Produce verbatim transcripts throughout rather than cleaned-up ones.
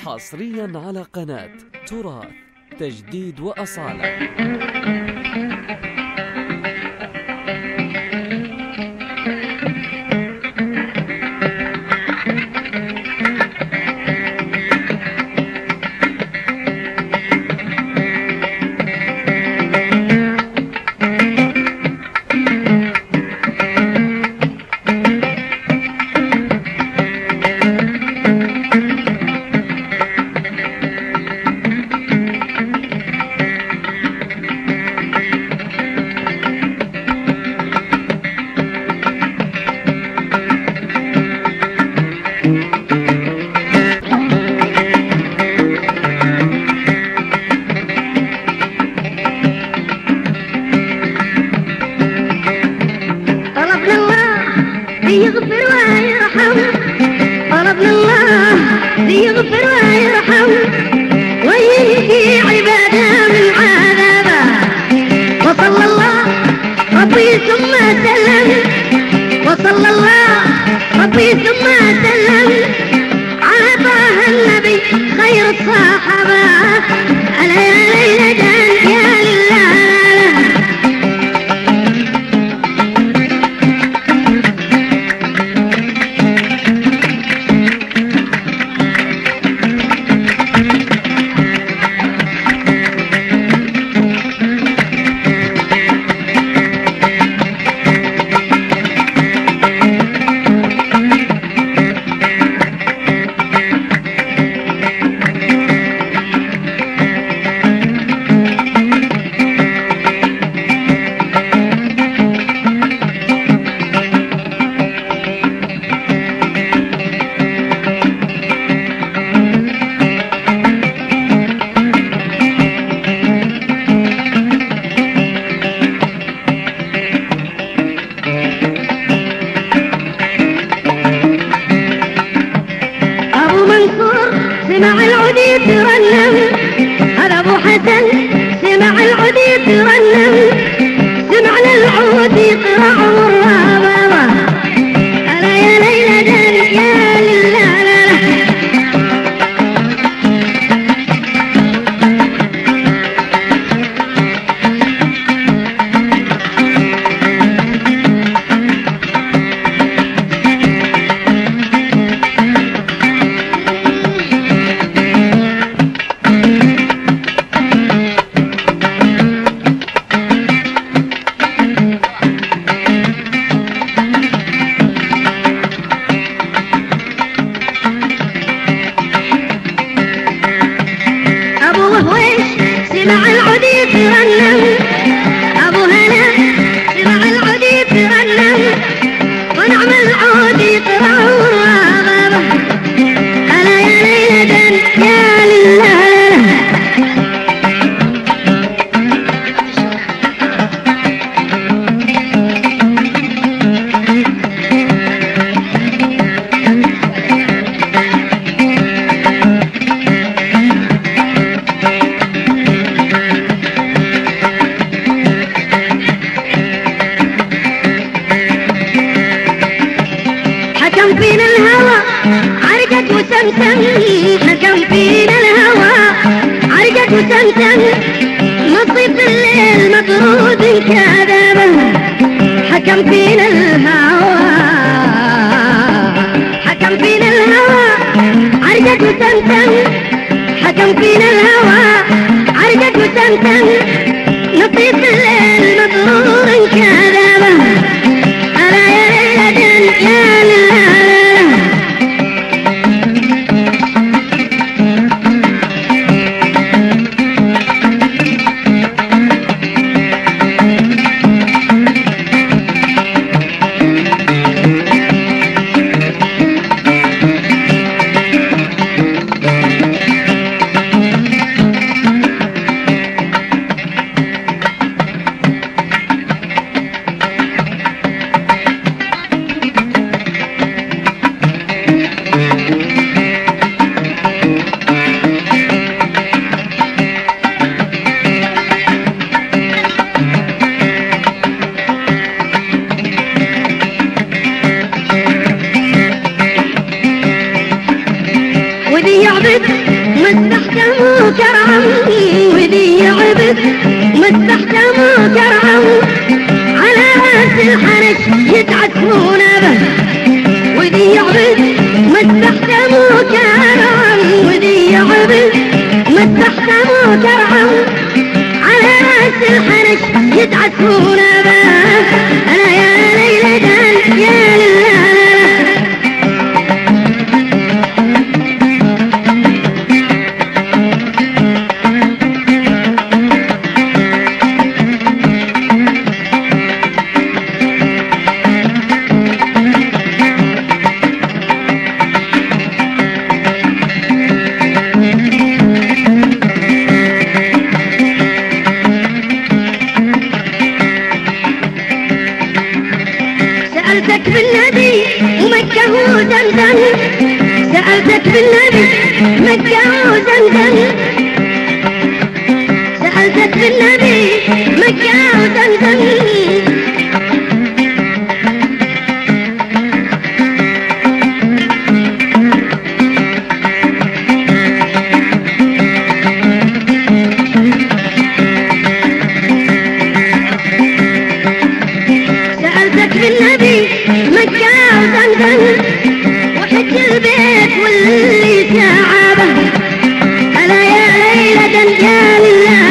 حصريا على قناة تراث تجديد وأصالة. يغفر ويرحم، طلبنا الله يغفر ويرحم وينجي عباده من عذابه. وصلى الله ربي ثم سلم، وصلى الله ربي ثم سلم على طه النبي خير الصحابه. على يا ليلى يا لله سمع العود يترنم، هذا ابو حسن سمع العود يترنم، سمعنا العود يقرع والربابه. الا يا ليلى دان يا لله سمع العود يترنم، ابو هنا سمع العود يترنم ونعم العود يقرع والربابه. الا يا ليلى دان يا لله حكم فينا الهوى عرقت وسمسم، حكم فينا الهوى عرقت وسمسم، نصيب الليل مطرود كذبه. حكم فينا الهوى حكم فينا الهوى عرقت وسمسم، حكم فينا الهوى عرقت وسمسم، نصيب الليل مطرود كذبه. ألا يا ليلى يا لله مسحته وكرعم وذي يعبد مسحته وكرعم على راس الحنش يتعسون به وذي يعبد مسحته وكرعم وذي يعبد مسحته وكرعم على راس الحنش يتعسون به انا يا ليلى دان يا لله سألتك بالنبي ومكة وزمزم سألتك بالنبي مكة وزمزم سألتك بالنبي مكة وزمزم بالنبي مكة وزمزم وحج البيت واللي تعبه ألا يا ليلة يا لله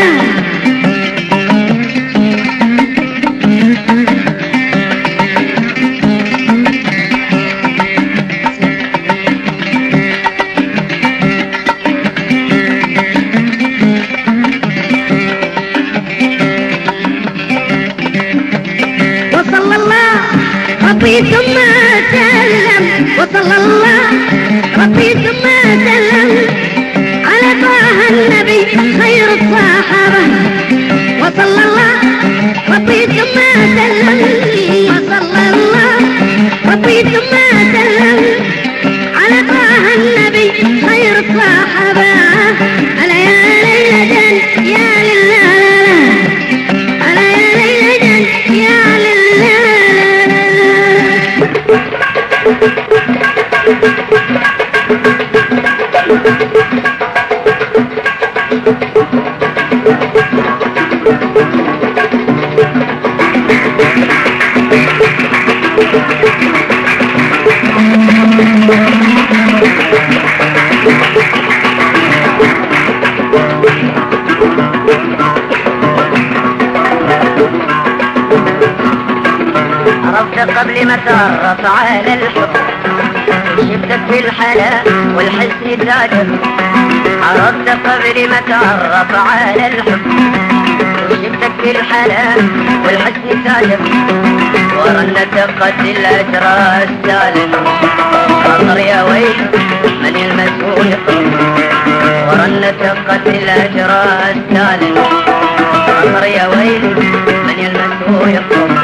ربي ثم سلم وصلى الله ربي ثم سلم على طه النبي خير الصحابة وصلى الله ربي ثم سلم وصلى الله ربي ثم سلم على طه النبي خير الصحابة ألا يا ليلى يا لله ألا يا ليلى يا لله عرفت قبل ما تعرف على الحب شفتك في الحلا والحسن تعجب عرفت قبل ما تعرف على الحب شفتك في الحلا والحسن تعجب ورنة قد الأجراء السالم خطر يا ويل من المسؤول يقوم ورنة قد الأجراء السالم خطر يا ويل من المسؤول يقوم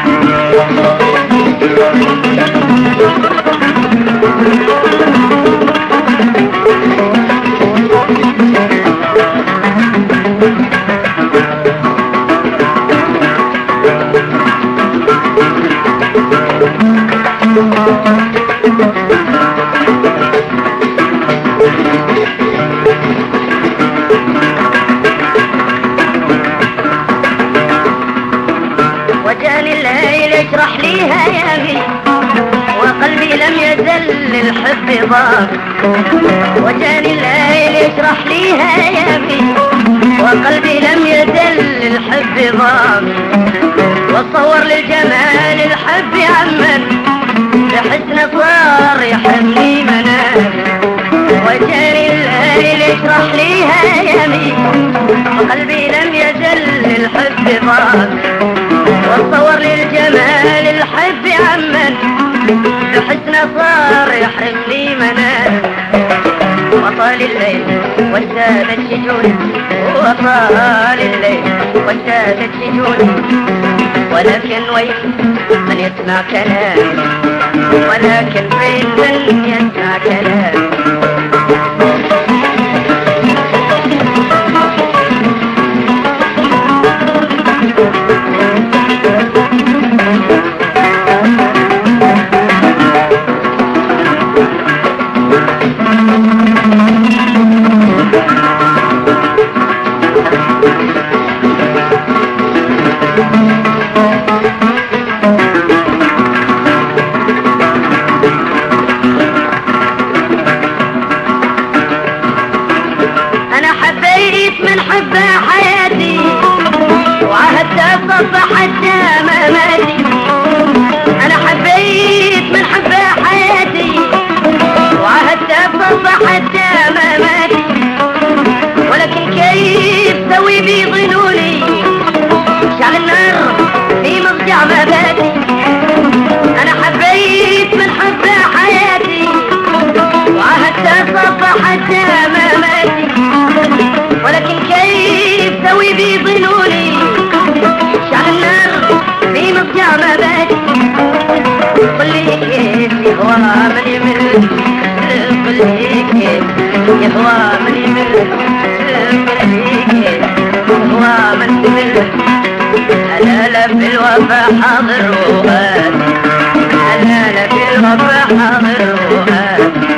وجاني الليل اشرح لي هيامي وقلبي لم يزل للحب ضاق وجاني الليل اشرح لي هيامي وقلبي لم يزل للحب ضاق وصور للجمال الحب عمن بحسن صار يحملي منام وجاني الليل اشرح لي هيامي وقلبي لم يزل للحب ضاق وصور للجمال الحب عمن بحسن صار يحرمني منام وطال الليل وانتابت شجوني وطال الليل وانتابت شجوني ولكن ويل من يسمع كلامي ولكن ويل من يسمع كلامي Thank you. حبه حياتي وعهدت اصبح حتى مماتي. انا حبيت من حبه حياتي وعهدت اصبح حتى مماتي. ولكن كيف سوي بي ظنوني شعل النار في مضجع مباتي. انا حبيت من حبه حياتي وعهدت اصبح حتى مماتي. ولكن كيف سوي بي ظنوني شعل النار في مضجع مباتي. قل لي كيف يهوى من يمل، قل لي كيف يهوى من يمل، قل لي كيف يهوى من يمل. أنا لا في الوفا حاضر وغادي، أنا لا في الوفا حاضر وغادي.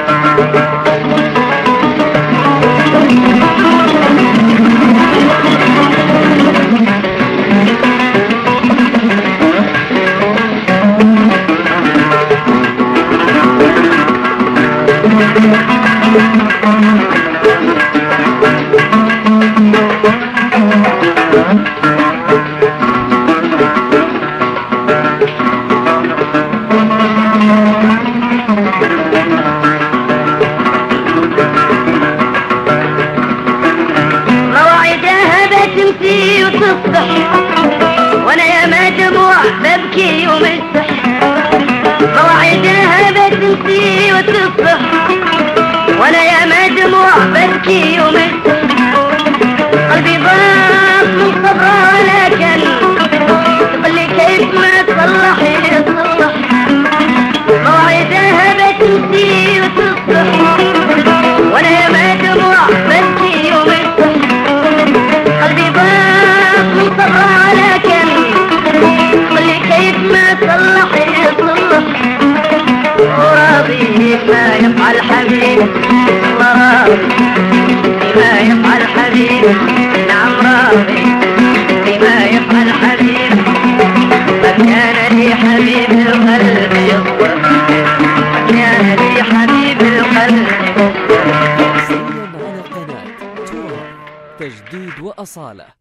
تمسي وتصبح وانا يا ما دموع ببكي ومسح. مواعيدها بتمسي وتصبح وانا يا ما دموع ببكي ومسح. قلبي ضاق من صبرها ولكن تقول لي كيف ما تصلح يصلح. مواعيدها بتمسي وتصبح وانا يا ما دموع ببكي ومسح. قلبي ضاق من صبرها ولكن قل لي كيف ما تصلح يصلح. وراضي ما يفعل حبيب، وراضي بما يفعل حبيب. نعم راضي بما يفعل حبيب. ما كان لي حبيب القلب يصبر، ما كان لي حبيب القلب يصبر. على قناة تراث تجديد وأصالة.